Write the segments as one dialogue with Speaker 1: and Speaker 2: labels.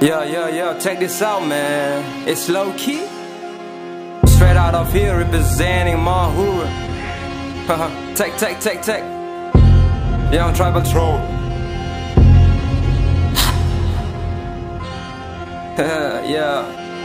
Speaker 1: Yo, check this out, man. It's low key. Straight out of here, representing Mahura. Take. Yeah, on Tribal Troll. Yeah.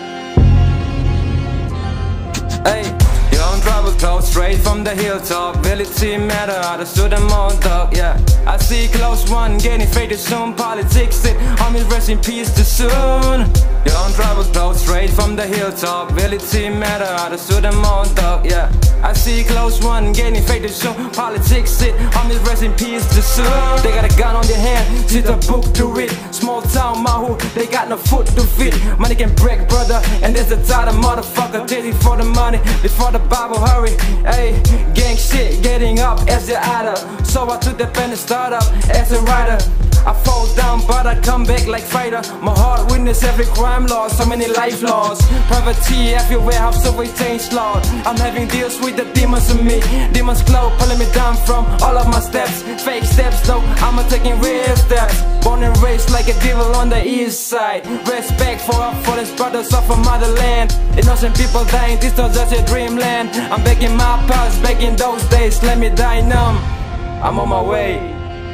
Speaker 1: Hey, you're on Tribal Troll, straight from the hilltop. Ability matter, I stood them on dog, yeah. I see close one, getting faded soon. Politics it, homies rest in peace too soon. You're on Tribal Troll, straight from the hilltop. Ability matter, I stood them on dog, yeah. I see close one, getting faded soon. Politics it, homies rest in peace too soon. They got a gun on their hand, see the book to read. Small town Mahu, they got no foot to feed. Money can break, brother, and there's a tired motherfucker dating for the money before the Bible hurry. Hey, gang shit, getting up as the idol. So I took the pen and start up as a writer. I fall down but I come back like fighter. My heart witness every crime law, so many life laws. Poverty everywhere, house of change law. I'm having deals with the demons in me. Demons glow, pulling me down from all of my steps. Fake steps though, I'm taking real steps. Born and raised like a devil on the east side. Respect for our fallen brothers of our motherland. Innocent people dying, this was just a dreamland. I'm back in my past, back in those days. Let me die numb, I'm on my way.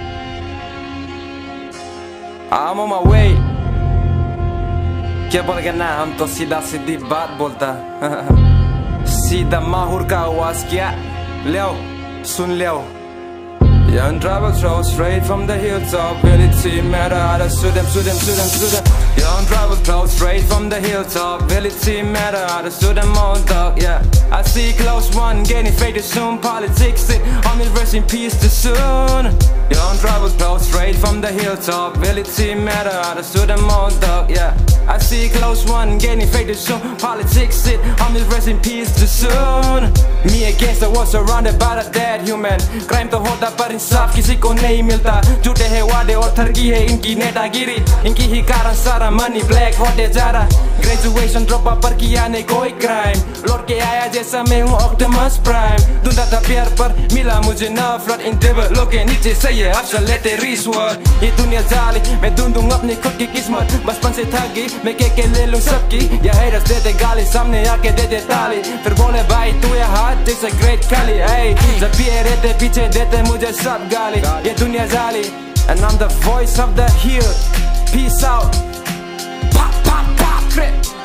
Speaker 1: I'm on my way. क्या बोल गया ना, हम तो सीधा सीधी बात बोलता. सीधा माहौर का आवाज क्या ले सुन ले. Young Tribal Troll, straight from the hilltop. Ability matter, I stood them. Young Tribal Troll, straight from the hilltop. Ability matter, I stood them on dog, yeah. I see close one, getting faded soon. Politics it, homies rest in peace too soon. Young Tribal Troll, straight from the hilltop. Ability matter, I stood them on dog, yeah. I see close one, getting faded soon. Politics it, homies rest in peace too soon. Me against the world, surrounded by the dead human. Crime तो होता पर इंसाफ किसी को नहीं मिलता. झूठे हैं वादे और ठगी है इनकी नेतागिरी. इनकी ही कारण सारा मनी ब्लैक होते जा रहा. ग्रेजुएशन ड्रॉप पर किया नहीं कोई क्राइम. लौट के आया जैसा मैं हूँ ऑप्टिमस प्राइम. ढूंढा था प्यार पर मिला मुझे नफरत. इन टेबलों के नीचे से ये अफसर लेते रिश्वत. ये दुनिया जाली, मैं ढूंढूं अपनी खुद की किस्मत. बचपन से ठगी मैं के ले लूं सबकी. या haters देते गाली, सामने आके देते ताली. फिर बोले भाई तू ये हाथ जैसे ग्रेट खाली. जब ये रहते पीछे देते मुझे सब गाली. ये दुनिया जाली, and I'm the voice of the hill. Peace out. Pop, crip.